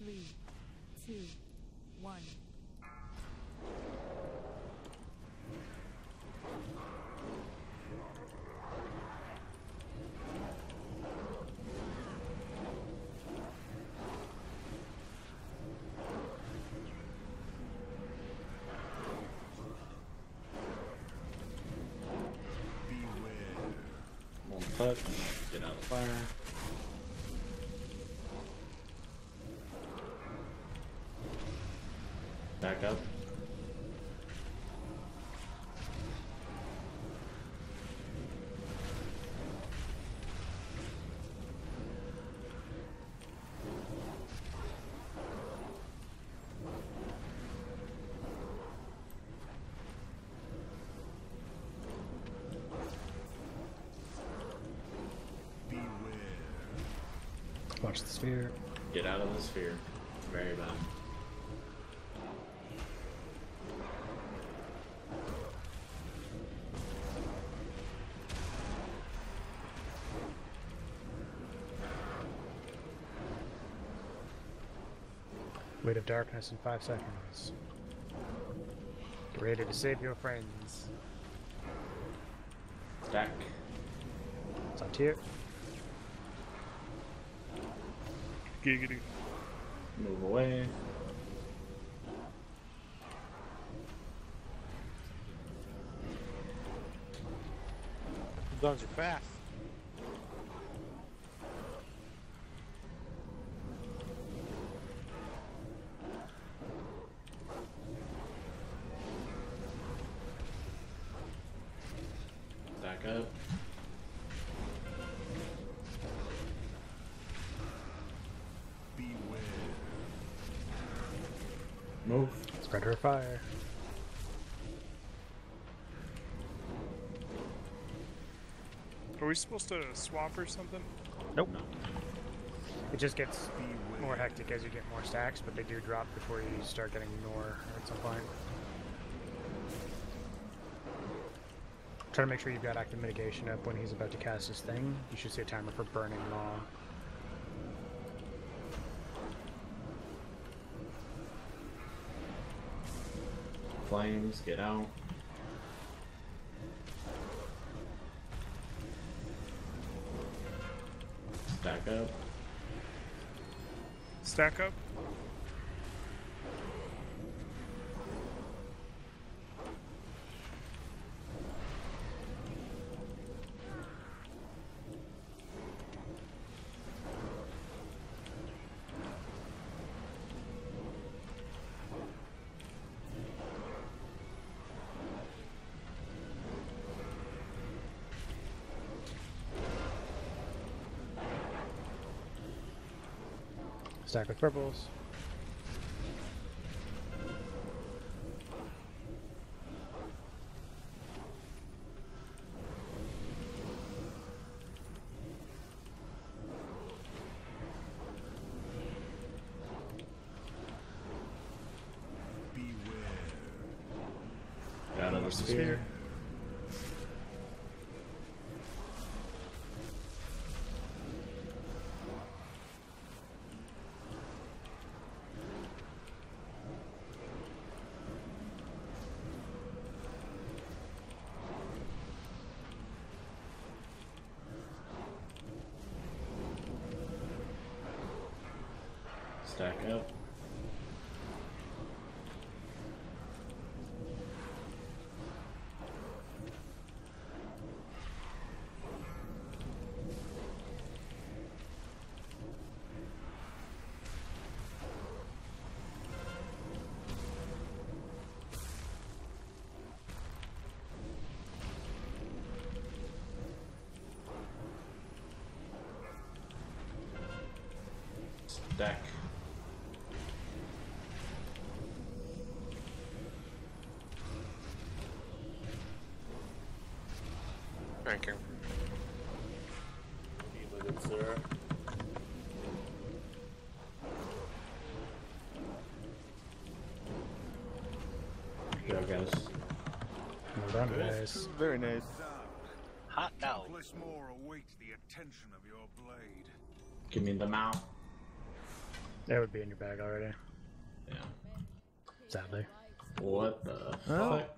3, 2, 1. One touch, get out of the fire. Back up. Watch the sphere. Get out of the sphere. Very bad. Weight of darkness in 5 seconds. Get ready to save your friends. Stack. It's on tier. Giggity. Move away. The dogs are fast. Stack up. Move. Spread her fire. Are we supposed to swap or something? Nope. It just gets more hectic as you get more stacks, but they do drop before you start getting more at some point. Try to make sure you've got active mitigation up when he's about to cast his thing. You should see a timer for burning maw. Flames, get out. Stack up. Stack up. Stack with purples. Get out of the sphere. Stack up. Stack. Thank you. Be good, sir. Go, guys. Well done, guys. Very nice. Hot dog. Countless more await the attention of your blade. Give me the mouth. That would be in your bag already. Yeah. Sadly. What the Oh. fuck?